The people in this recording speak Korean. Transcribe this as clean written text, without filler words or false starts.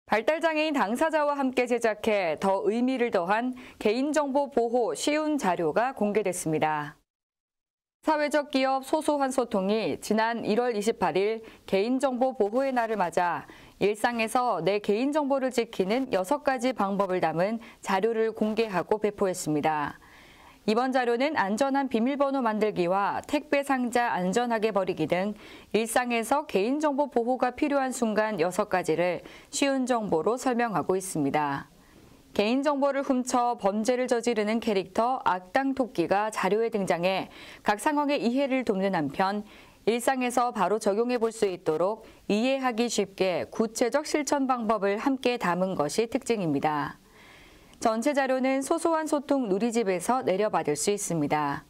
발달장애인 당사자와 함께 제작해 더 의미를 더한 개인정보 보호 쉬운 자료가 공개됐습니다. 사회적 기업 소소한 소통이 지난 1월 28일 개인정보 보호의 날을 맞아 일상에서 내 개인정보를 지키는 6가지 방법을 담은 자료를 공개하고 배포했습니다. 이번 자료는 안전한 비밀번호 만들기와 택배 상자 안전하게 버리기 등 일상에서 개인정보 보호가 필요한 순간 6가지를 쉬운 정보로 설명하고 있습니다. 개인정보를 훔쳐 범죄를 저지르는 캐릭터 악당 토끼가 자료에 등장해 각 상황의 이해를 돕는 한편 일상에서 바로 적용해 볼 수 있도록 이해하기 쉽게 구체적 실천 방법을 함께 담은 것이 특징입니다. 전체 자료는 소소한 소통 누리집에서 내려받을 수 있습니다.